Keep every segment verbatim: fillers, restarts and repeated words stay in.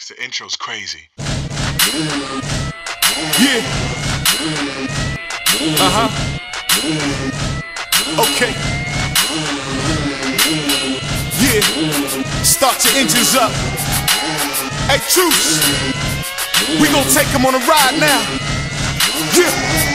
'cause the intro's crazy. Yeah. Uh-huh. Okay. Yeah. Start your engines up. Hey, Truce. We gon' take them on a ride now. Yeah.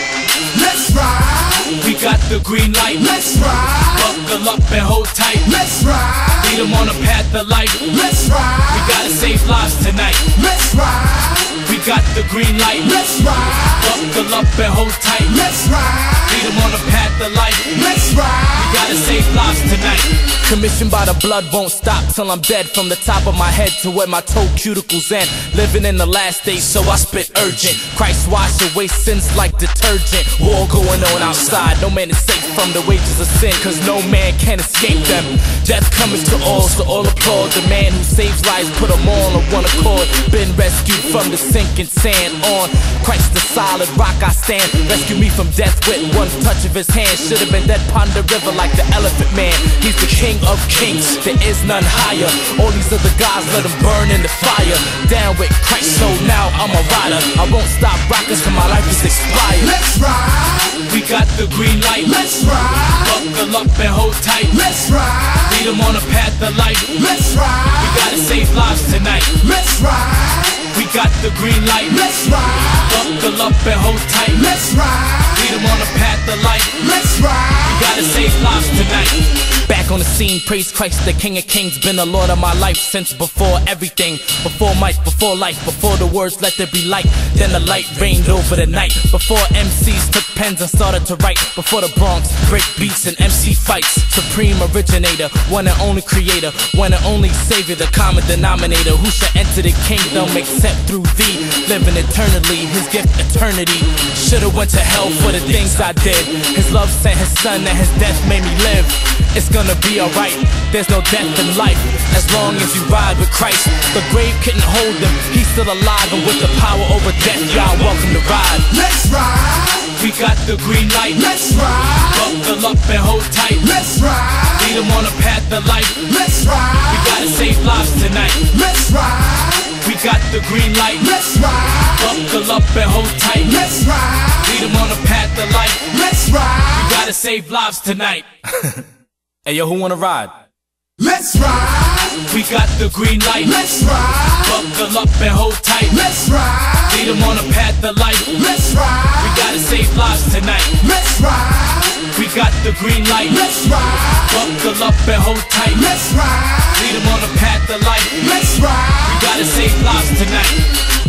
Let's ride. We got the green light. Let's ride. Buckle up and hold tight. Let's ride. Lead them on a path of light. Let's ride. We gotta save lives tonight. Let's ride. We got the green light. Let's ride. Buckle up and hold tight. Let's ride. Lead them on a path of light. Let's ride. We gotta save lives tonight. Commissioned by the blood won't stop till I'm dead. From the top of my head to where my toe cuticles end. Living in the last days, so I spit urgent. Christ wash away sins like detergent. War going on outside, no man is safe from the wages of sin, cause no man can escape them. Death cometh to all, so all applaud the man who saves lives, put them all on one accord. Been rescued from the sinking sand. On Christ the solid rock I stand. Rescue me from death with one touch of his hand. Should've been dead pond the river like the elephant man. He's the king of kings, there is none higher. All these other guys, let them burn in the fire. Down with Christ, so now I'm a rider. I won't stop rocking till my life is expired. Let's ride. We got the green light. Let's ride. Buckle up and hold tight. Let's ride. Lead them on a path of light. Let's ride. We gotta save lives tonight. Let's ride. We got the green light. Let's ride. Buckle up and hold tight. Let's ride. Lead them on a path of light. Let's ride. We gotta save lives tonight. Back on the scene, praise Christ, the King of Kings. Been the Lord of my life since before everything. Before might, before life, before the words let there be light. Then the light reigned over the night. Before M Cs took pens and started to write. Before the Bronx break beats and M C fights. Supreme originator, one and only creator, one and only savior, the common denominator. Who shall enter the kingdom except through thee? Living eternally, his gift eternity. Should've went to hell for the things I did. His love sent his son and his death made me live. It's gonna be alright, there's no death in life as long as you ride with Christ. The grave couldn't hold him, he's still alive, and with the power over death, y'all welcome to ride. Let's ride. We got the green light. Let's ride. Buckle up and hold tight. Let's ride. Lead them on a path of light. Let's ride. We gotta save lives tonight. Let's ride. We got the green light. Let's ride. Buckle up and hold tight. Let's ride. Lead them on a path of light. Let's ride. We gotta save lives tonight. Hey yo, who wanna ride? Let's ride. We got the green light. Let's ride. Buckle up and hold tight. Let's ride. Lead them on a path of light. Let's ride. We gotta save lives tonight. Let's ride. We got the green light. Let's ride. Buckle up and hold tight. Let's ride. Lead them on a path of light. Let's ride. We gotta save lives tonight.